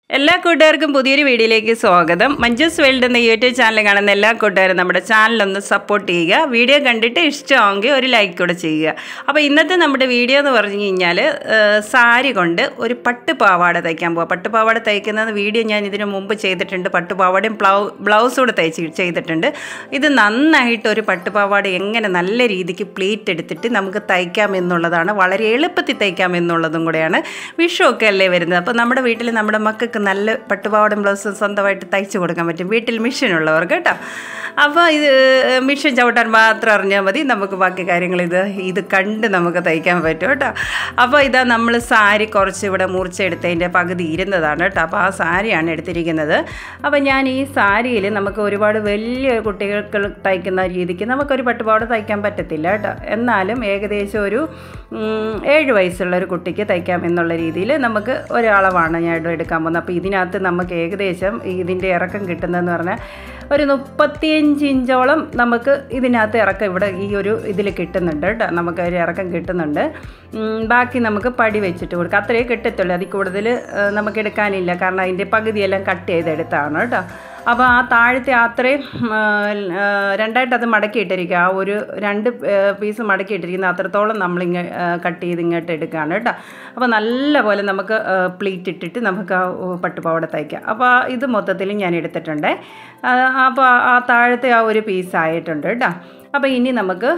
എല്ലാ കൂട്ടുകാർക്കും പുതിയൊരു വീഡിയോയിലേക്ക് സ്വാഗതം. മഞ്ജുസ് വേൾഡ് എന്ന യൂട്യൂബ് ചാനൽ കാണുന്ന എല്ലാ കൂട്ടുകാരും നമ്മുടെ ചാനലൊന്ന് സപ്പോർട്ട് ചെയ്യുക. വീഡിയോ കണ്ടിട്ട് ഇഷ്ടമാണെങ്കിൽ ഒരു ലൈക്ക് കൂടെ ചെയ്യുക. അപ്പോൾ ഇന്നത്തെ നമ്മുടെ വീഡിയോ എന്ന് പറഞ്ഞു കഴിഞ്ഞാൽ സാരി കൊണ്ട് ഒരു പട്ടുപാവാട തയ്ക്കാൻ പോവുക. പട്ടുപാവാട തയ്ക്കുന്ന വീഡിയോ ഞാൻ ഇതിനു മുമ്പ് ചെയ്തിട്ടുണ്ട്. പട്ടുപാവാടയും ബ്ലൗസും കൂടെ ചെയ്തിട്ടുണ്ട്. ഇത് നന്നായിട്ട് ഒരു പട്ടുപാവാട എങ്ങനെ നല്ല രീതിക്ക് പ്ലീറ്റ് എടുത്തിട്ട് നമുക്ക് തയ്ക്കാം എന്നുള്ളതാണ്. വളരെ എളുപ്പത്തിൽ തയ്ക്കാം എന്നുള്ളതും കൂടെയാണ്. വിഷുവൊക്കെ അല്ലേ വരുന്നത്. അപ്പോൾ നമ്മുടെ വീട്ടിൽ നമ്മുടെ മക്കൾക്ക് നല്ല പട്ടുപാവാടയും ബ്ലൗസും സ്വന്തമായിട്ട് തയ്ച്ചു കൊടുക്കാൻ പറ്റും, വീട്ടിൽ മെഷീനുള്ളവർക്ക് കേട്ടോ. അപ്പോൾ ഇത് മെഷീൻ ചവിട്ടാൻ മാത്രം അറിഞ്ഞാൽ മതി, നമുക്ക് ബാക്കി കാര്യങ്ങൾ ഇത് കണ്ട് നമുക്ക് തയ്ക്കാൻ പറ്റും കേട്ടോ. അപ്പോൾ ഇതാ നമ്മൾ സാരി കുറച്ച് ഇവിടെ മുറിച്ചെടുത്തതിൻ്റെ പകുതി ഇരുന്നതാണ് കേട്ടോ. അപ്പോൾ ആ സാരിയാണ് എടുത്തിരിക്കുന്നത്. അപ്പോൾ ഞാൻ ഈ സാരിയിൽ നമുക്ക് ഒരുപാട് വലിയ കുട്ടികൾക്ക് തയ്ക്കുന്ന രീതിക്ക് നമുക്കൊരു പട്ടുപാവാട തയ്ക്കാൻ പറ്റത്തില്ല കേട്ടോ. എന്നാലും ഏകദേശം ഒരു 7 വയസ്സുള്ള ഒരു കുട്ടിക്ക് തയ്ക്കാം എന്നുള്ള രീതിയിൽ നമുക്ക് ഒരളവാണ് ഞാൻ എടുക്കാൻ പോകുന്നത്. അപ്പോൾ ഇതിനകത്ത് നമുക്ക് ഏകദേശം ഇതിൻ്റെ ഇറക്കം കിട്ടുന്നതെന്ന് പറഞ്ഞാൽ ഒരു 35 ഇഞ്ചോളം നമുക്ക് ഇതിനകത്ത് ഇറക്കം ഇവിടെ ഈ ഒരു ഇതിൽ കിട്ടുന്നുണ്ട് കേട്ടോ. നമുക്ക് ഒരു ഇറക്കം കിട്ടുന്നുണ്ട്. ബാക്കി നമുക്ക് പടി വെച്ചിട്ട് കൊടുക്കാം. അത്രയേ കിട്ടത്തുള്ളൂ, അതിൽ കൂടുതൽ നമുക്ക് എടുക്കാനില്ല. കാരണം അതിൻ്റെ പകുതിയെല്ലാം കട്ട് ചെയ്തെടുത്താണ് കേട്ടോ. അപ്പോൾ ആ താഴത്തെ അത്രയും രണ്ടായിട്ടത് മടക്കിയിട്ടിരിക്കുക. ആ ഒരു 2 പീസ് മടക്കിയിട്ടിരിക്കുന്ന അത്രത്തോളം നമ്മളിങ്ങ് കട്ട് ചെയ്ത് ഇങ്ങോട്ട് എടുക്കുകയാണ് കേട്ടോ. അപ്പോൾ നല്ല പോലെ നമുക്ക് പ്ലീറ്റ് ഇട്ടിട്ട് നമുക്ക് ആ പട്ടുപാവാട തയ്ക്കാം. അപ്പോൾ ഇത് മൊത്തത്തിൽ ഞാൻ എടുത്തിട്ടുണ്ട്. അപ്പോൾ ആ താഴത്തെ ആ ഒരു പീസായിട്ടുണ്ട് കേട്ടോ. അപ്പോൾ ഇനി നമുക്ക്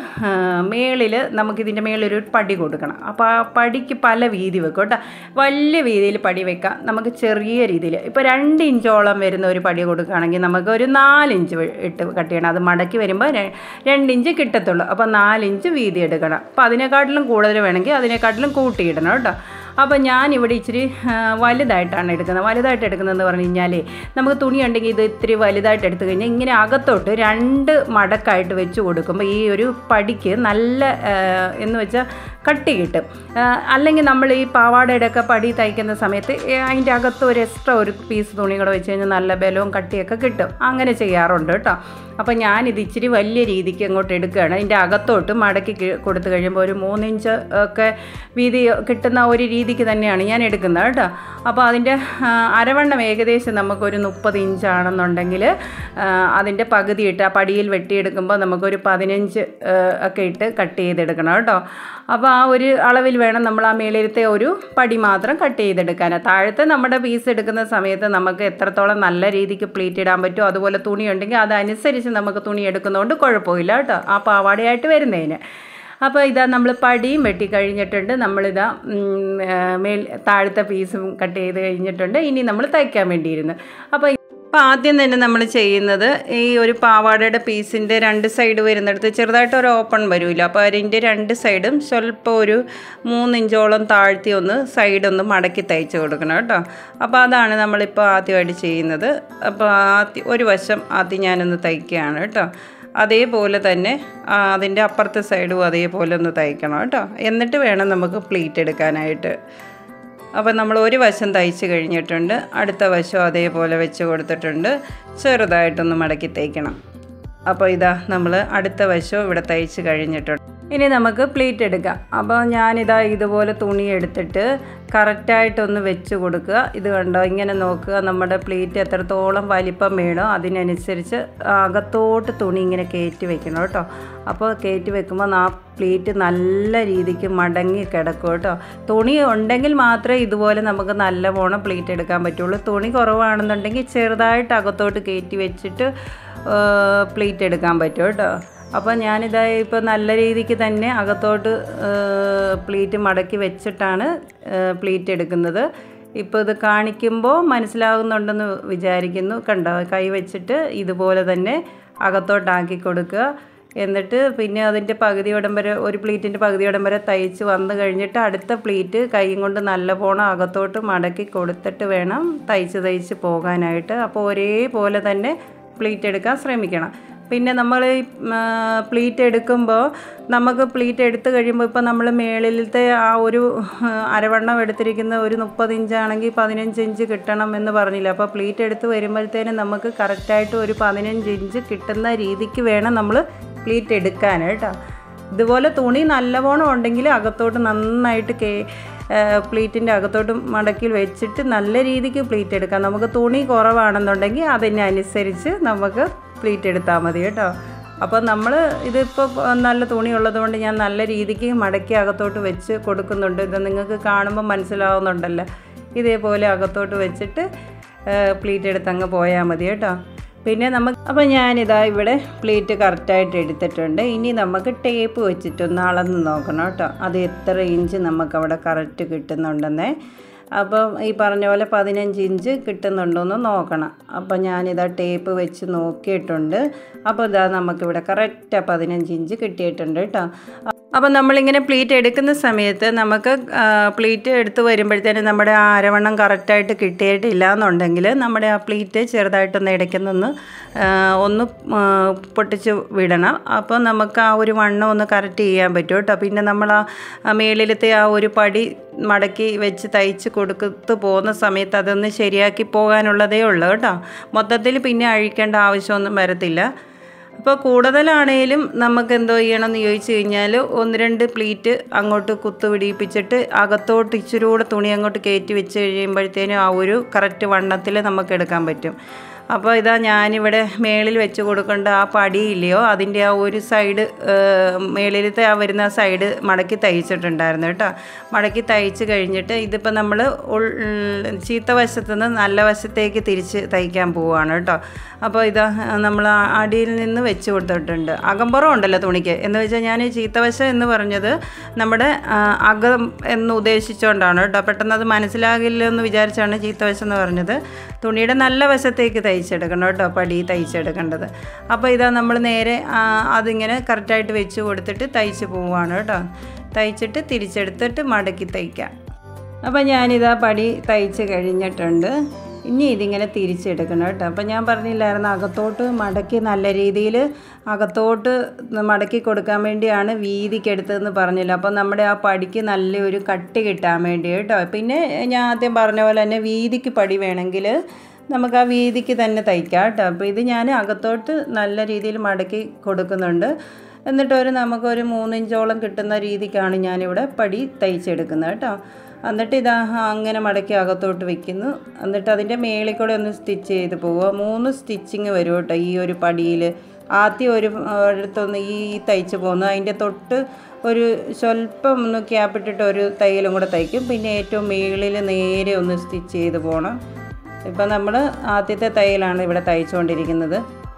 നമുക്കിതിൻ്റെ മേളിലൊരു പടി കൊടുക്കണം. അപ്പോൾ ആ പടിക്ക് പല വീതി വെക്കും കേട്ടോ. വലിയ വീതിയിൽ പടി വെക്കാം, നമുക്ക് ചെറിയ രീതിയിൽ ഇപ്പോൾ 2 ഇഞ്ചോളം വരുന്ന ഒരു പടി കൊടുക്കുകയാണെങ്കിൽ നമുക്ക് ഒരു 4 ഇഞ്ച് ഇട്ട് കട്ട് ചെയ്യണം. അത് മടക്കി വരുമ്പോൾ 2 ഇഞ്ച് കിട്ടത്തുള്ളൂ. അപ്പോൾ 4 ഇഞ്ച് വീതി എടുക്കണം. അപ്പോൾ അതിനെക്കാട്ടിലും കൂടുതൽ വേണമെങ്കിൽ അതിനെക്കാട്ടിലും കൂട്ടിയിടണം കേട്ടോ. അപ്പോൾ ഞാനിവിടെ ഇച്ചിരി വലുതായിട്ടാണ് എടുക്കുന്നത്. വലുതായിട്ട് എടുക്കുന്നതെന്ന് പറഞ്ഞു കഴിഞ്ഞാൽ നമുക്ക് തുണി ഉണ്ടെങ്കിൽ ഇത് ഇത്തിരി വലുതായിട്ട് എടുത്തു കഴിഞ്ഞാൽ ഇങ്ങനെ അകത്തോട്ട് 2 മടക്കായിട്ട് വെച്ച് കൊടുക്കുമ്പോൾ ഈ ഒരു പടിക്ക് നല്ല എന്ന് വെച്ചാൽ കട്ടി കിട്ടും. അല്ലെങ്കിൽ നമ്മൾ ഈ പാവാടയുടെയൊക്കെ പടി തയ്ക്കുന്ന സമയത്ത് അതിൻ്റെ അകത്ത് ഒരു എക്സ്ട്രാ ഒരു പീസ് തുണി കൂടെ വെച്ച് കഴിഞ്ഞാൽ നല്ല ബലവും കട്ടിയൊക്കെ കിട്ടും. അങ്ങനെ ചെയ്യാറുണ്ട് കേട്ടോ. അപ്പോൾ ഞാനിത് ഇച്ചിരി വലിയ രീതിക്ക് അങ്ങോട്ട് എടുക്കുകയാണ്. അതിൻ്റെ അകത്തോട്ട് മടക്കി കൊടുത്തു കഴിയുമ്പോൾ ഒരു 3 ഇഞ്ച് ഒക്കെ വീതി കിട്ടുന്ന ഒരു രീതിക്ക് തന്നെയാണ് ഞാൻ എടുക്കുന്നത് കേട്ടോ. അപ്പോൾ അതിൻ്റെ അരവണ്ണം ഏകദേശം നമുക്കൊരു 30 ഇഞ്ചാണെന്നുണ്ടെങ്കിൽ അതിൻ്റെ പകുതി ഇട്ട് ആ പടിയിൽ വെട്ടിയെടുക്കുമ്പോൾ നമുക്കൊരു 15 ഒക്കെ ഇട്ട് കട്ട് ചെയ്തെടുക്കണം കേട്ടോ. അപ്പോൾ ആ ഒരു അളവിൽ വേണം നമ്മൾ ആ മേളിലത്തെ ഒരു പടി മാത്രം കട്ട് ചെയ്തെടുക്കാൻ. താഴത്തെ നമ്മുടെ പീസ് എടുക്കുന്ന സമയത്ത് നമുക്ക് എത്രത്തോളം നല്ല രീതിക്ക് പ്ലീറ്റ് ഇടാൻ പറ്റുമോ അതുപോലെ തുണി ഉണ്ടെങ്കിൽ അതനുസരിച്ച് നമുക്ക് തുണി എടുക്കുന്നതുകൊണ്ട് കുഴപ്പമില്ല കേട്ടോ, ആ പാവാടയായിട്ട് വരുന്നതിന്. അപ്പോൾ ഇതാ നമ്മൾ പടിയും വെട്ടി കഴിഞ്ഞിട്ടുണ്ട്. നമ്മളിതാ താഴത്തെ പീസും കട്ട് ചെയ്ത് കഴിഞ്ഞിട്ടുണ്ട്. ഇനി നമ്മൾ തയ്ക്കാൻ വേണ്ടിയിരുന്നു. അപ്പോൾ ആദ്യം തന്നെ നമ്മൾ ചെയ്യുന്നത് ഈ ഒരു പാവാടയുടെ പീസിൻ്റെ 2 സൈഡ് വരുന്നിടത്ത് ചെറുതായിട്ട് ഒരു ഓപ്പൺ വരുമല്ലോ. അപ്പോൾ അതിൻ്റെ 2 സൈഡും സ്വല്പം ഒരു 3 ഇഞ്ചോളം താഴ്ത്തി സൈഡൊന്ന് മടക്കി തയ്ച്ച് കൊടുക്കണം കേട്ടോ. അപ്പോൾ അതാണ് നമ്മളിപ്പോൾ ആദ്യമായിട്ട് ചെയ്യുന്നത്. അപ്പോൾ ഒരു വശം ആദ്യം ഞാനൊന്ന് തയ്ക്കുകയാണ് കേട്ടോ. അതേപോലെ തന്നെ അതിൻ്റെ അപ്പുറത്തെ സൈഡും അതേപോലെ ഒന്ന് തയ്ക്കണം കേട്ടോ. എന്നിട്ട് വേണം നമുക്ക് പ്ലീറ്റ് എടുക്കാനായിട്ട്. അപ്പോൾ നമ്മൾ ഒരു വശം തയ്ച്ച് കഴിഞ്ഞിട്ടുണ്ട്. അടുത്ത വശം അതേപോലെ വെച്ച് കൊടുത്തിട്ടുണ്ട്. ചെറുതായിട്ടൊന്ന് മടക്കി തയ്ക്കണം. അപ്പോൾ ഇതാ നമ്മൾ അടുത്ത വശം ഇവിടെ തയ്ച്ച് കഴിഞ്ഞിട്ടുണ്ട്. ഇനി നമുക്ക് പ്ലീറ്റ് എടുക്കാം. അപ്പോൾ ഞാനിതാ ഇതുപോലെ തുണി എടുത്തിട്ട് കറക്റ്റായിട്ടൊന്ന് വെച്ച് കൊടുക്കുക. ഇത് കണ്ടോ, ഇങ്ങനെ നോക്കുക. നമ്മുടെ പ്ലീറ്റ് എത്രത്തോളം വലിപ്പം വേണോ അതിനനുസരിച്ച് അകത്തോട്ട് തുണി ഇങ്ങനെ കയറ്റി വെക്കണം കേട്ടോ. അപ്പോൾ കയറ്റി വെക്കുമ്പോൾ ആ പ്ലീറ്റ് നല്ല രീതിക്ക് മടങ്ങി കിടക്കും കേട്ടോ. തുണി ഉണ്ടെങ്കിൽ മാത്രമേ ഇതുപോലെ നമുക്ക് നല്ലവണ്ണം പ്ലീറ്റ് എടുക്കാൻ പറ്റുള്ളൂ. തുണി കുറവാണെന്നുണ്ടെങ്കിൽ ചെറുതായിട്ട് അകത്തോട്ട് കയറ്റി വെച്ചിട്ട് പ്ലീറ്റ് എടുക്കാൻ പറ്റും കേട്ടോ. അപ്പോൾ ഞാനിതാ ഇപ്പോൾ നല്ല രീതിക്ക് തന്നെ അകത്തോട്ട് പ്ലീറ്റ് മടക്കി വെച്ചിട്ടാണ് പ്ലീറ്റ് എടുക്കുന്നത്. ഇപ്പോൾ ഇത് കാണിക്കുമ്പോൾ മനസ്സിലാകുന്നുണ്ടെന്ന് വിചാരിക്കുന്നു. കണ്ടോ, കൈ വെച്ചിട്ട് ഇതുപോലെ തന്നെ അകത്തോട്ടാക്കി കൊടുക്കുക. എന്നിട്ട് പിന്നെ അതിൻ്റെ പകുതിയോടം വരെ ഒരു പ്ലീറ്റിൻ്റെ പകുതിയോടം വരെ തയ്ച്ച് വന്നു കഴിഞ്ഞിട്ട് അടുത്ത പ്ലീറ്റ് കൈയും കൊണ്ട് നല്ലവണ്ണം അകത്തോട്ട് മടക്കി കൊടുത്തിട്ട് വേണം തയ്ച്ച് പോകാനായിട്ട്. അപ്പോൾ ഒരേപോലെ തന്നെ പ്ലീറ്റ് എടുക്കാൻ ശ്രമിക്കണം. പിന്നെ നമ്മൾ പ്ലീറ്റ് എടുക്കുമ്പോൾ നമുക്ക് പ്ലീറ്റ് എടുത്ത് കഴിയുമ്പോൾ ഇപ്പോൾ നമ്മൾ മേളിലത്തെ ആ ഒരു അരവണ്ണം എടുത്തിരിക്കുന്ന ഒരു 30 ഇഞ്ചാണെങ്കിൽ 15 ഇഞ്ച് കിട്ടണം എന്ന് പറഞ്ഞില്ല. അപ്പോൾ പ്ലീറ്റ് എടുത്ത് വരുമ്പോഴത്തേനും നമുക്ക് കറക്റ്റായിട്ട് ഒരു 15 ഇഞ്ച് കിട്ടുന്ന രീതിക്ക് വേണം നമ്മൾ പ്ലീറ്റ് എടുക്കാൻ കേട്ടോ. ഇതുപോലെ തുണി നല്ലവണ്ണം ഉണ്ടെങ്കിൽ അകത്തോട്ട് നന്നായിട്ട് പ്ലീറ്റിൻ്റെ അകത്തോട്ട് മടക്കി വെച്ചിട്ട് നല്ല രീതിക്ക് പ്ലീറ്റ് എടുക്കാം. നമുക്ക് തുണി കുറവാണെന്നുണ്ടെങ്കിൽ അതിനനുസരിച്ച് നമുക്ക് പ്ലീറ്റ് എടുത്താൽ മതി കേട്ടോ. അപ്പോൾ നമ്മൾ ഇതിപ്പോൾ നല്ല തുണി ഉള്ളതുകൊണ്ട് ഞാൻ നല്ല രീതിക്ക് മടക്കി അകത്തോട്ട് വെച്ച് കൊടുക്കുന്നുണ്ട്. ഇത് നിങ്ങൾക്ക് കാണുമ്പോൾ മനസ്സിലാവുന്നുണ്ടല്ലോ. ഇതേപോലെ അകത്തോട്ട് വെച്ചിട്ട് പ്ലീറ്റ് എടുത്ത് അങ്ങ് പോയാൽ മതി കേട്ടോ. പിന്നെ അപ്പോൾ ഞാനിതാ ഇവിടെ പ്ലീറ്റ് കറക്റ്റായിട്ട് എടുത്തിട്ടുണ്ട്. ഇനി നമുക്ക് ടേപ്പ് വെച്ചിട്ടൊന്ന് അളന്ന് നോക്കണം കേട്ടോ, അത് എത്ര ഇഞ്ച് നമുക്കവിടെ കറക്റ്റ് കിട്ടുന്നുണ്ടെന്നേ. അപ്പം ഈ പറഞ്ഞ പോലെ 15 ഇഞ്ച് കിട്ടുന്നുണ്ടോയെന്ന് നോക്കണം. അപ്പോൾ ഞാനിതാ ടേപ്പ് വെച്ച് നോക്കിയിട്ടുണ്ട്. അപ്പോൾ ഇതാ നമുക്കിവിടെ കറക്റ്റ് 15 ഇഞ്ച് കിട്ടിയിട്ടുണ്ട് കേട്ടോ. അപ്പോൾ നമ്മളിങ്ങനെ പ്ലീറ്റ് എടുക്കുന്ന സമയത്ത് നമുക്ക് പ്ലീറ്റ് എടുത്ത് വരുമ്പോഴത്തേനും നമ്മുടെ ആ അരവണ്ണം കറക്റ്റായിട്ട് കിട്ടിയിട്ടില്ല എന്നുണ്ടെങ്കിൽ നമ്മുടെ ആ പ്ലീറ്റ് ചെറുതായിട്ടൊന്ന് ഇടയ്ക്കുന്നൊന്ന് ഒന്ന് പൊട്ടിച്ച് വിടണം. അപ്പോൾ നമുക്ക് ആ ഒരു വണ്ണം ഒന്ന് കറക്റ്റ് ചെയ്യാൻ പറ്റും കേട്ടോ. പിന്നെ നമ്മൾ ആ മേളിലത്തെ ആ ഒരു പടി മടക്കി വെച്ച് തയ്ച്ച് കൊടുത്ത് പോകുന്ന സമയത്ത് അതൊന്ന് ശരിയാക്കി പോകാനുള്ളതേ ഉള്ളൂ കേട്ടോ. മൊത്തത്തിൽ പിന്നെ അഴിക്കേണ്ട ആവശ്യമൊന്നും വരത്തില്ല. അപ്പോൾ കൂടുതലാണേലും നമുക്ക് എന്തോ ചെയ്യണമെന്ന് ചോദിച്ചു കഴിഞ്ഞാൽ 1-2 പ്ലീറ്റ് അങ്ങോട്ട് കുത്തു പിടിപ്പിച്ചിട്ട് അകത്തോട്ട് ഇച്ചിരി കൂടെ തുണി അങ്ങോട്ട് കയറ്റി വെച്ച് കഴിയുമ്പോഴത്തേനും ആ ഒരു കറക്റ്റ് വണ്ണത്തിൽ നമുക്ക് എടുക്കാൻ പറ്റും. അപ്പോൾ ഇതാ ഞാനിവിടെ മേളിൽ വെച്ച് കൊടുക്കേണ്ട ആ പടിയില്ലയോ അതിൻ്റെ ആ ഒരു സൈഡ് മേളിലത്തെ ആ വരുന്ന സൈഡ് മടക്കി തയ്ച്ചിട്ടുണ്ടായിരുന്നു കേട്ടോ. മടക്കി തയ്ച്ച് കഴിഞ്ഞിട്ട് ഇതിപ്പോൾ നമ്മൾ ചീത്ത വശത്തു നിന്ന് നല്ല വശത്തേക്ക് തിരിച്ച് തയ്ക്കാൻ പോവുകയാണ് കേട്ടോ. അപ്പോൾ ഇതാ നമ്മൾ അടിയിൽ നിന്ന് വെച്ച് കൊടുത്തിട്ടുണ്ട്. അകമ്പുറം ഉണ്ടല്ലോ തുണിക്ക് എന്ന് വെച്ചാൽ ഞാൻ ചീത്തവശം എന്ന് പറഞ്ഞത് നമ്മുടെ അകം എന്ന് ഉദ്ദേശിച്ചുകൊണ്ടാണ് കേട്ടോ. പെട്ടെന്ന് അത് മനസ്സിലാകില്ലെന്ന് വിചാരിച്ചാണ് ചീത്തവശം എന്ന് പറഞ്ഞത്. തുണിയുടെ നല്ല വശത്തേക്ക് തയ്ച്ചെടുക്കണം കേട്ടോ, പടി തയ്ച്ചെടുക്കേണ്ടത്. അപ്പോൾ ഇതാ നമ്മൾ നേരെ അതിങ്ങനെ കറക്റ്റായിട്ട് വെച്ച് കൊടുത്തിട്ട് തയ്ച്ച് പോവുകയാണ് കേട്ടോ. തയ്ച്ചിട്ട് തിരിച്ചെടുത്തിട്ട് മടക്കി തയ്ക്കാം. അപ്പോൾ ഞാനിതാ പടി തയ്ച്ച് കഴിഞ്ഞിട്ടുണ്ട്. ഇനി ഇതിങ്ങനെ തിരിച്ചെടുക്കണം കേട്ടോ. അപ്പോൾ ഞാൻ പറഞ്ഞില്ലായിരുന്നു അകത്തോട്ട് മടക്കി നല്ല രീതിയിൽ അകത്തോട്ട് മടക്കി കൊടുക്കാൻ വേണ്ടിയാണ് വീതിക്കെടുത്തതെന്ന് പറഞ്ഞില്ല. അപ്പോൾ നമ്മുടെ ആ പടിക്ക് നല്ലൊരു കട്ടി കിട്ടാൻ വേണ്ടി കേട്ടോ. പിന്നെ ഞാൻ ആദ്യം പറഞ്ഞ പോലെ തന്നെ വീതിക്ക് പടി വേണമെങ്കിൽ നമുക്ക് ആ വീതിക്ക് തന്നെ തയ്ക്കാം കേട്ടോ. അപ്പോൾ ഇത് ഞാൻ അകത്തോട്ട് നല്ല രീതിയിൽ മടക്കി കൊടുക്കുന്നുണ്ട്. എന്നിട്ടൊരു നമുക്കൊരു 3 ഇഞ്ചോളം കിട്ടുന്ന രീതിക്കാണ് ഞാനിവിടെ പടി തയ്ച്ചെടുക്കുന്നത് കേട്ടോ. എന്നിട്ട് ഇതാ അങ്ങനെ മടക്കി അകത്തോട്ട് വെക്കുന്നു. എന്നിട്ട് അതിൻ്റെ മേളിൽ കൂടെ ഒന്ന് സ്റ്റിച്ച് ചെയ്ത് പോവുക. 3 സ്റ്റിച്ചിങ് വരും കേട്ടോ ഈ ഒരു പടിയിൽ. ആദ്യം ഒരു അടുത്തൊന്ന് ഈ തയ്ച്ച് പോകുന്നു, അതിൻ്റെ തൊട്ട് ഒരു സ്വല്പം ഒന്ന് ക്യാപ്പിട്ടിട്ട് ഒരു തയ്യലും കൂടെ തയ്ക്കും. പിന്നെ ഏറ്റവും മേളിൽ നേരെ ഒന്ന് സ്റ്റിച്ച് ചെയ്ത് പോകണം. ഇപ്പം നമ്മൾ ആദ്യത്തെ തയ്യലാണ് ഇവിടെ തയ്ച്ചുകൊണ്ടിരിക്കുന്നത്.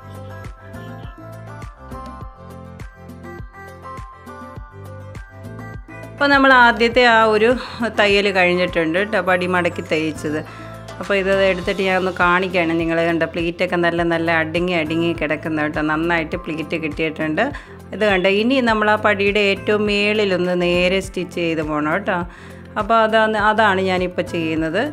അപ്പോൾ നമ്മൾ ആദ്യത്തെ ആ ഒരു തയ്യൽ കഴിഞ്ഞിട്ടുണ്ട് കേട്ടോ, പടി മടക്കി തയ്ച്ചത്. അപ്പോൾ ഇത് എടുത്തിട്ട് ഞാൻ ഒന്ന് കാണിക്കുകയാണ്. നിങ്ങൾ കണ്ട പ്ലീറ്റൊക്കെ നല്ല അടുങ്ങി കിടക്കുന്ന കേട്ടോ. നന്നായിട്ട് പ്ലീറ്റ് കിട്ടിയിട്ടുണ്ട്. ഇത് കണ്ട ഇനി നമ്മൾ ആ പടിയുടെ ഏറ്റവും മേളിലൊന്ന് നേരെ സ്റ്റിച്ച് ചെയ്ത് പോകണം കേട്ടോ. അപ്പോൾ അതാണ് ഞാനിപ്പോൾ ചെയ്യുന്നത്.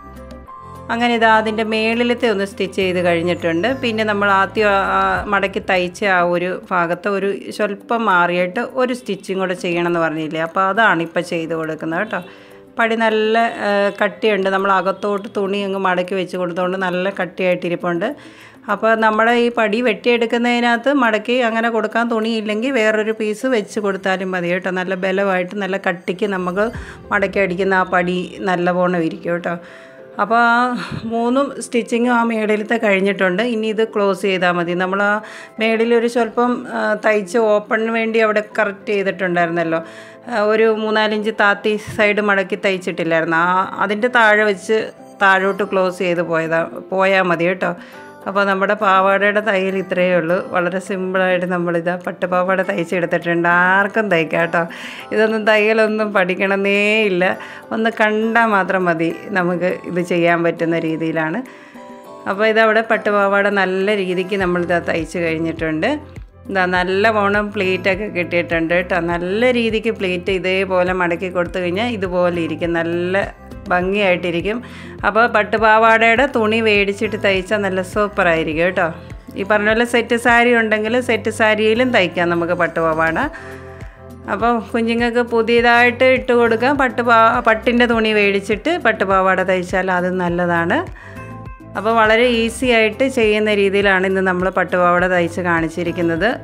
അങ്ങനെ ഇതാ അതിൻ്റെ മേളിലത്തെ ഒന്ന് സ്റ്റിച്ച് ചെയ്ത് കഴിഞ്ഞിട്ടുണ്ട്. പിന്നെ നമ്മൾ ആദ്യം മടക്കി തയ്ച്ച ആ ഒരു ഭാഗത്ത് ഒരു സ്വല്പം മാറിയിട്ട് ഒരു സ്റ്റിച്ചിങ് കൂടെ ചെയ്യണമെന്ന് പറഞ്ഞില്ലേ. അപ്പോൾ അതാണ് ഇപ്പോൾ ചെയ്ത് കൊടുക്കുന്നത് കേട്ടോ. പടി നല്ല കട്ടിയുണ്ട്. നമ്മൾ അകത്തോട്ട് തുണി അങ്ങ് മടക്കി വെച്ച് കൊടുത്തുകൊണ്ട് നല്ല കട്ടിയായിട്ടിരിപ്പുണ്ട്. അപ്പോൾ നമ്മുടെ ഈ പടി വെട്ടിയെടുക്കുന്നതിനകത്ത് മടക്കി അങ്ങനെ കൊടുക്കാൻ തുണിയില്ലെങ്കിൽ വേറൊരു പീസ് വെച്ച് കൊടുത്താലും മതി കേട്ടോ. നല്ല ബലമായിട്ട് നല്ല കട്ടിക്ക് നമുക്ക് മടക്കി അടിക്കുന്ന ആ പടി നല്ലവണ്ണം ഇരിക്കും കേട്ടോ. അപ്പോൾ ആ 3 സ്റ്റിച്ചിങ്ങും ആ മേളിലത്തെ കഴിഞ്ഞിട്ടുണ്ട്. ഇനി ഇത് ക്ലോസ് ചെയ്താൽ മതി. നമ്മൾ ആ മേളിലൊരു സ്വല്പം തയ്ച്ച് ഓപ്പണിന് വേണ്ടി അവിടെ കറക്റ്റ് ചെയ്തിട്ടുണ്ടായിരുന്നല്ലോ. ഒരു 3-4 ഇഞ്ച് താത്തി സൈഡ് മടക്കി തയ്ച്ചിട്ടില്ലായിരുന്നു. അതിൻ്റെ താഴെ വെച്ച് താഴോട്ട് ക്ലോസ് ചെയ്ത് പോയാൽ മതി കേട്ടോ. അപ്പോൾ നമ്മുടെ പാവാടയുടെ തയ്യൽ ഇത്രയേ ഉള്ളൂ. വളരെ സിമ്പിളായിട്ട് നമ്മളിതാ പട്ടുപാവാട തയ്ച്ചെടുത്തിട്ടുണ്ട്. ആർക്കും തയ്ക്കാം കേട്ടോ. ഇതൊന്നും തയ്യലൊന്നും പഠിക്കണമെന്നേ ഇല്ല, ഒന്ന് കണ്ടാൽ മാത്രം മതി. നമുക്ക് ഇത് ചെയ്യാൻ പറ്റുന്ന രീതിയിലാണ്. അപ്പോൾ ഇതവിടെ പട്ടുപാവാട നല്ല രീതിക്ക് നമ്മളിതാ തയ്ച്ച് കഴിഞ്ഞിട്ടുണ്ട്. നല്ല വണ്ണം പ്ലേറ്റൊക്കെ കിട്ടിയിട്ടുണ്ട് കേട്ടോ. നല്ല രീതിക്ക് പ്ലേറ്റ് ഇതേപോലെ മടക്കി കൊടുത്തു കഴിഞ്ഞാൽ ഇതുപോലെ ഇരിക്കും, നല്ല ഭംഗിയായിട്ടിരിക്കും. അപ്പോൾ പട്ടുപാവാടയുടെ തുണി മേടിച്ചിട്ട് തയ്ച്ചാൽ നല്ല സൂപ്പറായിരിക്കും കേട്ടോ. ഈ പറഞ്ഞ പോലെ സെറ്റ് സാരി ഉണ്ടെങ്കിൽ സെറ്റ് സാരിയിലും തയ്ക്കാം നമുക്ക് പട്ടുപാവാട. അപ്പോൾ കുഞ്ഞുങ്ങൾക്ക് പുതിയതായിട്ട് ഇട്ട് കൊടുക്കാം. പട്ടിൻ്റെ തുണി മേടിച്ചിട്ട് പട്ടുപാവാട തയ്ച്ചാൽ അത് നല്ലതാണ്. അപ്പോൾ വളരെ ഈസി ആയിട്ട് ചെയ്യുന്ന രീതിയിലാണ് ഇന്ന് നമ്മൾ പട്ടുപാവാട തയ്ച്ച് കാണിച്ചിരിക്കുന്നത്.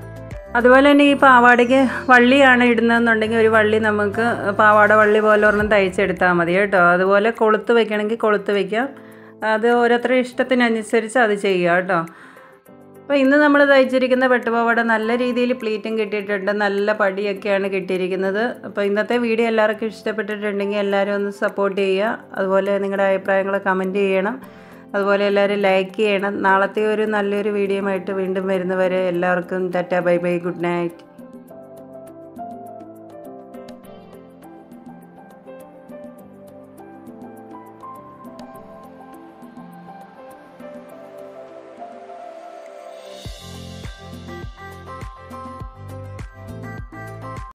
അതുപോലെ തന്നെ ഈ പാവാടയ്ക്ക് വള്ളിയാണ് ഇടുന്നതെന്നുണ്ടെങ്കിൽ ഒരു വള്ളി നമുക്ക് പാവാട വള്ളി പോലെ ഒരെണ്ണം തയ്ച്ചെടുത്താൽ മതി കേട്ടോ. അതുപോലെ കൊളുത്ത് വയ്ക്കണമെങ്കിൽ കൊളുത്ത് വയ്ക്കാം. അത് ഓരോരുത്തരുടെ ഇഷ്ടത്തിനനുസരിച്ച് അത് ചെയ്യുക കേട്ടോ. അപ്പോൾ ഇന്ന് നമ്മൾ തയ്ച്ചിരിക്കുന്ന പട്ടുപാവാട നല്ല രീതിയിൽ പ്ലീറ്റും കിട്ടിയിട്ടുണ്ട്, നല്ല പടിയൊക്കെയാണ് കിട്ടിയിരിക്കുന്നത്. അപ്പോൾ ഇന്നത്തെ വീഡിയോ എല്ലാവർക്കും ഇഷ്ടപ്പെട്ടിട്ടുണ്ടെങ്കിൽ എല്ലാവരും ഒന്ന് സപ്പോർട്ട് ചെയ്യുക. അതുപോലെ നിങ്ങളുടെ അഭിപ്രായങ്ങൾ കമൻറ്റ് ചെയ്യണം. അതുപോലെ എല്ലാവരും ലൈക്ക് ചെയ്യണം. നാളത്തെ ഒരു നല്ലൊരു വീഡിയോ ആയിട്ട് വീണ്ടും വരുന്നവരെ എല്ലാവർക്കും ta-ta bye bye, good night.